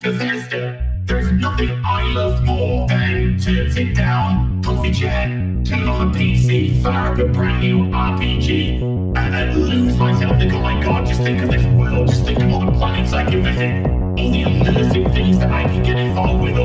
Bethesda. There's nothing I love more than to sit down, comfy chair, turn on the PC, fire up a brand new RPG, and lose myself and go, oh my god, just think of this world, just think of all the planets I can visit, all the immersive things that I can get involved with.